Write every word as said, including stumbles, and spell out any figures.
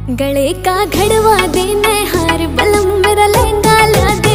गले का घड़वा दे मैं हार बलम मेरा लहंगा ला दे।